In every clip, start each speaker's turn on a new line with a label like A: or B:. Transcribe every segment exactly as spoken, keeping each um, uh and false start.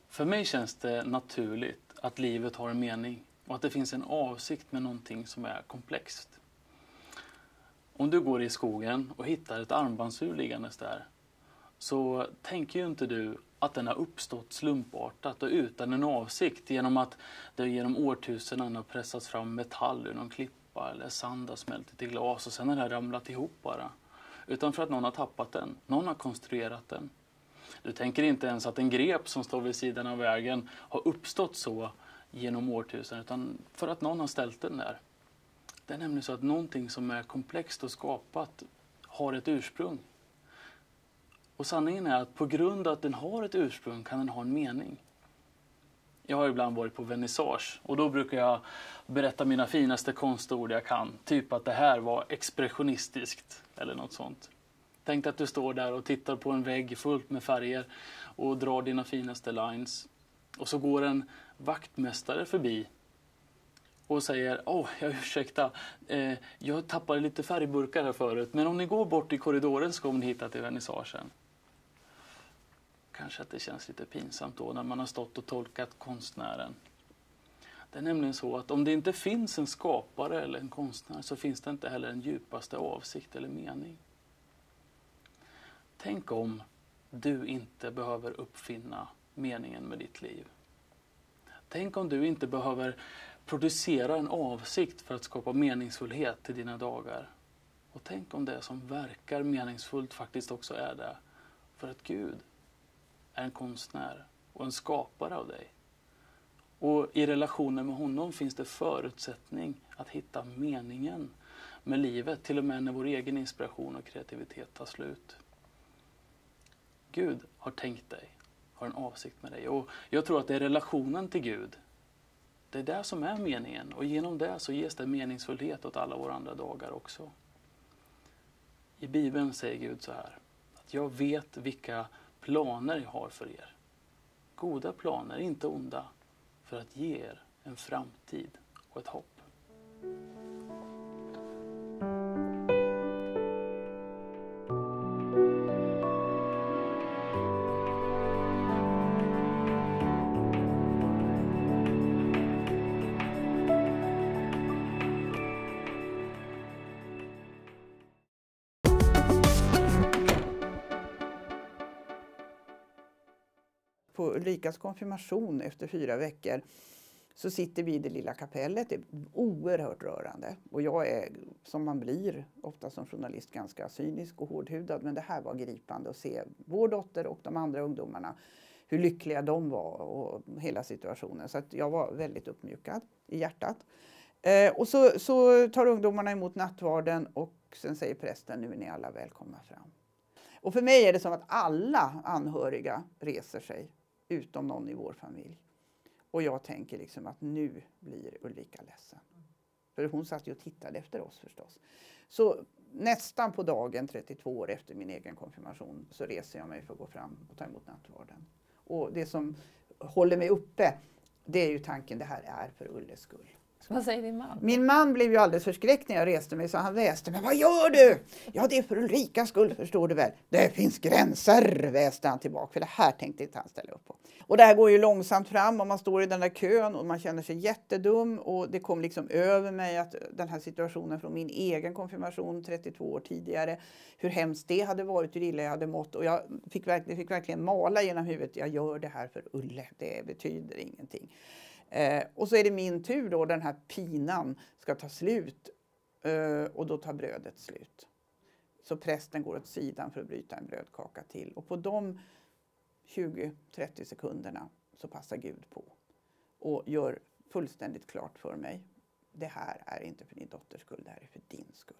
A: För mig känns det naturligt att livet har en mening och att det finns en avsikt med någonting som är komplext. Om du går i skogen och hittar ett armbandsur liggandes där, så tänker ju inte du att den har uppstått slumpartat och utan en avsikt genom att det genom årtusenden har pressats fram metall ur någon klippa eller sand har smält till glas och sen har det ramlat ihop bara. Utan för att någon har tappat den, någon har konstruerat den. Du tänker inte ens att en grep som står vid sidan av vägen har uppstått så genom årtusenden, utan för att någon har ställt den där. Det är nämligen så att någonting som är komplext och skapat har ett ursprung. Och sanningen är att på grund av att den har ett ursprung kan den ha en mening. Jag har ibland varit på vernissage och då brukar jag berätta mina finaste konstord jag kan. Typ att det här var expressionistiskt eller något sånt. Tänk att du står där och tittar på en vägg fullt med färger och drar dina finaste lines. Och så går en vaktmästare förbi och säger, åh, jag ursäkta, eh, jag tappade lite färgburkar här förut, men om ni går bort i korridoren så kommer ni hitta till vernissagen. Kanske att det känns lite pinsamt då när man har stått och tolkat konstnären. Det är nämligen så att om det inte finns en skapare eller en konstnär så finns det inte heller en djupaste avsikt eller mening. Tänk om du inte behöver uppfinna meningen med ditt liv. Tänk om du inte behöver producera en avsikt för att skapa meningsfullhet till dina dagar. Och tänk om det som verkar meningsfullt faktiskt också är det. För att Gud är en konstnär och en skapare av dig. Och i relationen med honom finns det förutsättning att hitta meningen med livet, till och med när vår egen inspiration och kreativitet tar slut. Gud har tänkt dig, har en avsikt med dig. Och jag tror att det är relationen till Gud. Det är det som är meningen. Och genom det så ges det meningsfullhet åt alla våra andra dagar också. I Bibeln säger Gud så här. Att jag vet vilka planer jag har för er. Goda planer, inte onda. För att ge er en framtid och ett hopp.
B: På Ulrikas konfirmation efter fyra veckor så sitter vi i det lilla kapellet. Det är oerhört rörande. Och jag är, som man blir, ofta som journalist, ganska cynisk och hårdhudad. Men det här var gripande att se vår dotter och de andra ungdomarna. Hur lyckliga de var och hela situationen. Så att jag var väldigt uppmjukad i hjärtat. Eh, och så, så tar ungdomarna emot nattvarden och sen säger prästen, nu är ni alla välkomna fram. Och för mig är det som att alla anhöriga reser sig. Utom någon i vår familj. Och jag tänker liksom att nu blir Ulrika ledsen. För hon satt ju och tittade efter oss förstås. Så nästan på dagen, trettiotvå år efter min egen konfirmation, så reser jag mig för att gå fram och ta emot nattvarden. Och det som håller mig uppe, det är ju tanken, det här är för Ulles skull.
C: Vad säger din man?
B: Min man blev ju alldeles förskräckt när jag reste mig, så han väste mig. Vad gör du? Ja, det är för Ulrikas skull, förstår du väl. Det finns gränser, väste han tillbaka. För det här tänkte inte han ställa upp på. Och det här går ju långsamt fram och man står i den där kön och man känner sig jättedum. Och det kom liksom över mig att den här situationen från min egen konfirmation trettiotvå år tidigare. Hur hemskt det hade varit, hur illa jag hade mått. Och jag fick verkligen, fick verkligen mala genom huvudet. Jag gör det här för Ulle, det betyder ingenting. Eh, och så är det min tur då, den här pinan ska ta slut eh, och då tar brödet slut. Så prästen går åt sidan för att bryta en brödkaka till. Och på de tjugo till trettio sekunderna så passar Gud på och gör fullständigt klart för mig. Det här är inte för din dotters skull, det här är för din skull.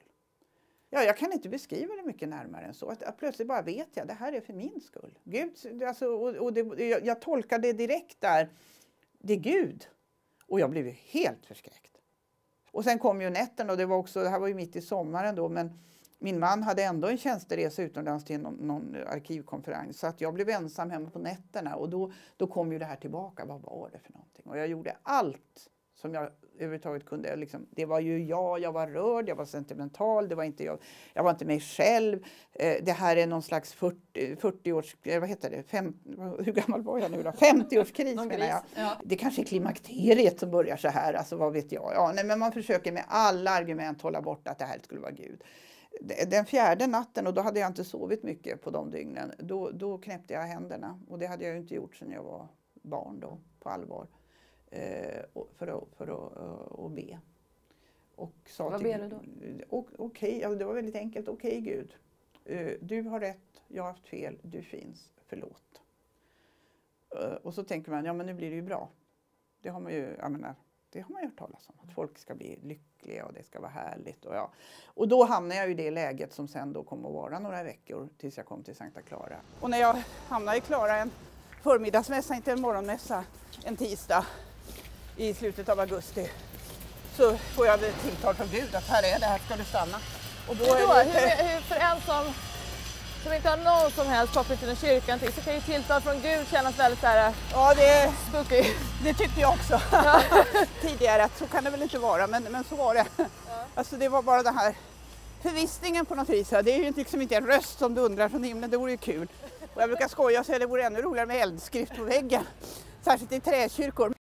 B: Ja, jag kan inte beskriva det mycket närmare än så. Att, att plötsligt bara vet jag, det här är för min skull. Gud, alltså, och, och det, jag, jag tolkar det direkt där. Det är Gud. Och jag blev ju helt förskräckt. Och sen kom ju nätten och det var också, det här var ju mitt i sommaren då, men min man hade ändå en tjänsteresa utomlands till någon, någon arkivkonferens. Så att jag blev ensam hemma på nätterna och då, då kom ju det här tillbaka. Vad var det för någonting? Och jag gjorde allt som jag överhuvudtaget kunde. Liksom, det var ju jag, jag var rörd, jag var sentimental, det var inte jag, jag var inte mig själv. Eh, det här är någon slags fyrtio, fyrtio års, vad heter det, Fem, hur gammal var jag nu då? femtio-årskris menar jag. Ja. Det kanske är klimakteriet som börjar så här, alltså vad vet jag. Ja, nej, men man försöker med alla argument hålla bort att det här skulle vara Gud. Den fjärde natten, och då hade jag inte sovit mycket på de dygnen, då, då knäppte jag händerna. Och det hade jag ju inte gjort sedan jag var barn då, på allvar. Eh, för att, för att, uh, att be. Och sa
C: Vad
B: till,
C: ber du då?
B: Okej, okay, ja, det var väldigt enkelt. Okej okay, Gud, uh, du har rätt, jag har haft fel, du finns, förlåt. Uh, och så tänker man, ja men nu blir det ju bra. Det har man ju, jag menar, det har man ju hört talas om. Att folk ska bli lyckliga och det ska vara härligt. Och, ja. och då hamnar jag i det läget som sen då kommer att vara några veckor tills jag kom till Sankta Clara. Och när jag hamnar i Clara en förmiddagsmässa, inte en morgonmässa, en tisdag i slutet av augusti, så får jag ett tilltal från Gud att här är det, här ska du stanna. Och då är
C: då,
B: det,
C: hur, hur, för en som, som inte har någon som helst koppling till en kyrkan till, så kan ju tilltal från Gud kännas väldigt så här,
B: ja, det,
C: spooky.
B: Det tyckte jag också ja. tidigare, att så kan det väl inte vara, men, men så var det. Ja. Alltså det var bara den här förvissningen på något vis. Det är ju liksom inte en röst som dundrar från himlen, det vore ju kul. Och jag brukar skoja och säga att det vore ännu roligare med eldskrift på väggen, särskilt i träkyrkor.